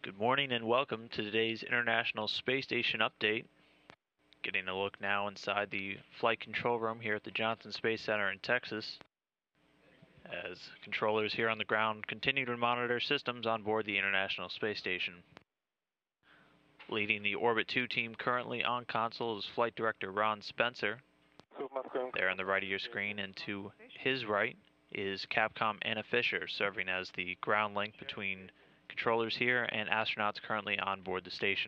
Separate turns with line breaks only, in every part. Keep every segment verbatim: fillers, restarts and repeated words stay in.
Good morning and welcome to today's International Space Station update. Getting a look now inside the flight control room here at the Johnson Space Center in Texas, as controllers here on the ground continue to monitor systems on board the International Space Station. Leading the Orbit two team currently on console is Flight Director Ron Spencer. There on the right of your screen, and to his right is Capcom Anna Fisher, serving as the ground link between controllers here and astronauts currently on board the station.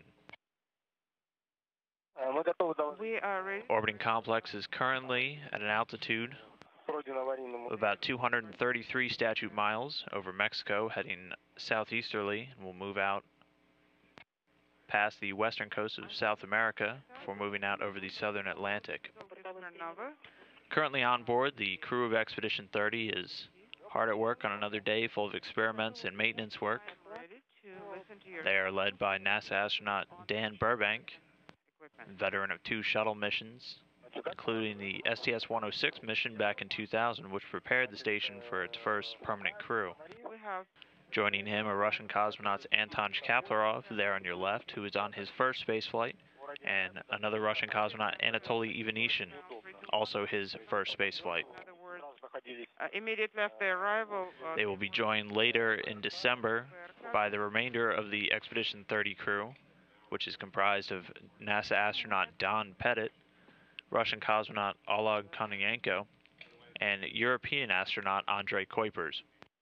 We are ready.
Orbiting complex is currently at an altitude of about two hundred thirty-three statute miles over Mexico, heading southeasterly, and will move out past the western coast of South America before moving out over the southern Atlantic. Currently on board, the crew of Expedition thirty is hard at work on another day full of experiments and maintenance work. They are led by NASA astronaut Dan Burbank, veteran of two shuttle missions, including the S T S one oh six mission back in two thousand, which prepared the station for its first permanent crew. Joining him are Russian cosmonauts Anton Kaplarov, there on your left, who is on his first space flight, and another Russian cosmonaut, Anatoly Ivanishin, also his first space flight.
Uh, immediately after arrival, uh,
They will be joined later in December by the remainder of the Expedition thirty crew, which is comprised of NASA astronaut Don Pettit, Russian cosmonaut Oleg Kononenko, and European astronaut Andrei Kuipers.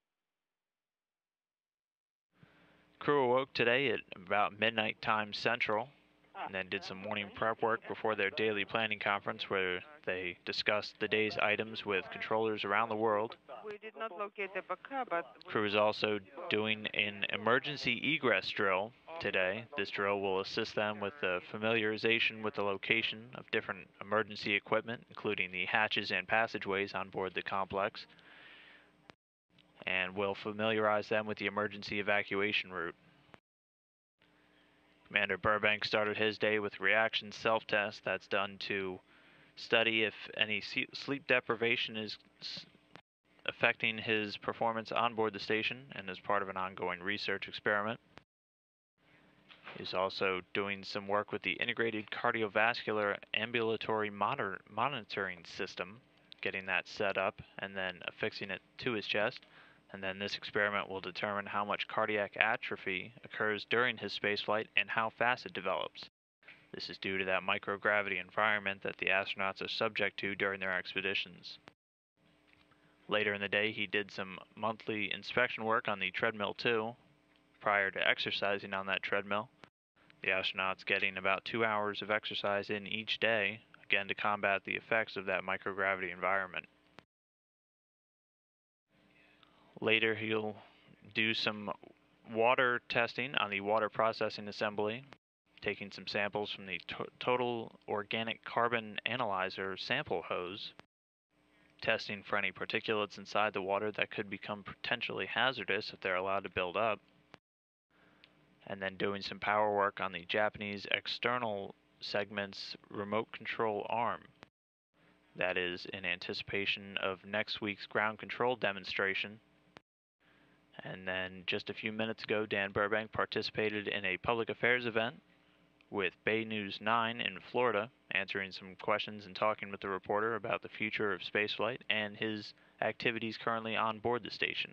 Crew awoke today at about midnight time central, and then did some morning prep work before their daily planning conference, where they discussed the day's items with controllers around the world.
we did not locate the Baka, but
Crew is also doing an emergency egress drill today. This drill will assist them with the familiarization with the location of different emergency equipment, including the hatches and passageways on board the complex, and will familiarize them with the emergency evacuation route. Commander Burbank started his day with reaction self-test that's done to study if any sleep deprivation is affecting his performance on board the station, and as part of an ongoing research experiment. He's also doing some work with the integrated cardiovascular ambulatory monitor monitoring system, getting that set up and then affixing it to his chest. And then this experiment will determine how much cardiac atrophy occurs during his spaceflight and how fast it develops. This is due to that microgravity environment that the astronauts are subject to during their expeditions. Later in the day, he did some monthly inspection work on the treadmill too, prior to exercising on that treadmill. The astronauts getting about two hours of exercise in each day, again to combat the effects of that microgravity environment. Later, he'll do some water testing on the water processing assembly, taking some samples from the to total organic carbon analyzer sample hose, testing for any particulates inside the water that could become potentially hazardous if they're allowed to build up, and then doing some power work on the Japanese external segment's remote control arm. That is in anticipation of next week's ground control demonstration. And then just a few minutes ago, Dan Burbank participated in a public affairs event with Bay News nine in Florida, answering some questions and talking with the reporter about the future of spaceflight and his activities currently on board the station.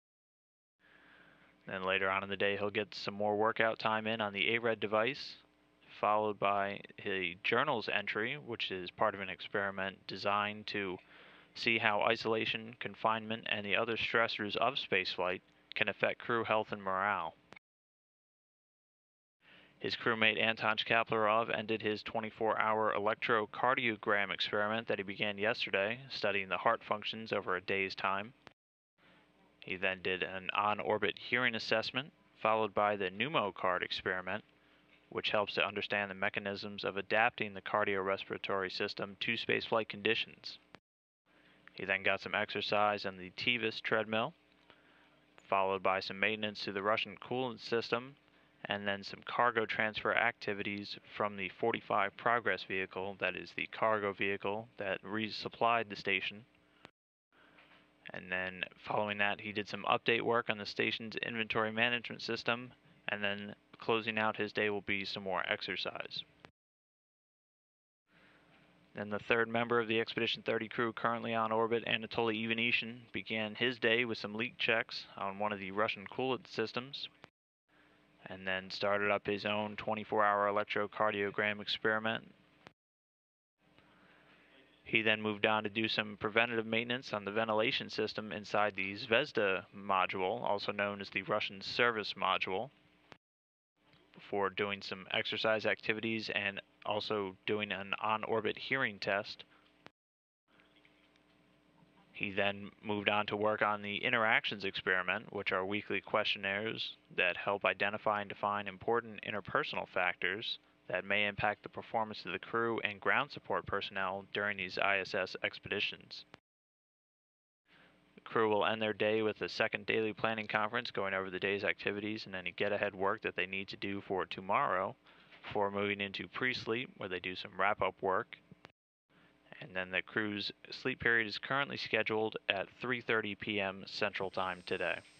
Then later on in the day, he'll get some more workout time in on the A R E D device, followed by a journals entry, which is part of an experiment designed to see how isolation, confinement, and the other stressors of spaceflight can affect crew health and morale. His crewmate Anton Kaplarov ended his twenty-four hour electrocardiogram experiment that he began yesterday, studying the heart functions over a day's time. He then did an on-orbit hearing assessment, followed by the pneumocard experiment, which helps to understand the mechanisms of adapting the cardiorespiratory system to spaceflight conditions. He then got some exercise on the T V I S treadmill, followed by some maintenance to the Russian coolant system, and then some cargo transfer activities from the forty-five Progress vehicle, that is the cargo vehicle that resupplied the station. And then following that, he did some update work on the station's inventory management system, and then closing out his day will be some more exercise. Then the third member of the Expedition thirty crew currently on orbit, Anatoly Ivanishin, began his day with some leak checks on one of the Russian coolant systems, and then started up his own twenty-four hour electrocardiogram experiment. He then moved on to do some preventative maintenance on the ventilation system inside the Zvezda module, also known as the Russian service module, before doing some exercise activities and also doing an on-orbit hearing test. He then moved on to work on the interactions experiment, which are weekly questionnaires that help identify and define important interpersonal factors that may impact the performance of the crew and ground support personnel during these I S S expeditions. The crew will end their day with a second daily planning conference going over the day's activities and any get-ahead work that they need to do for tomorrow before moving into pre-sleep, where they do some wrap-up work. And then the crew's sleep period is currently scheduled at three thirty p m Central Time today.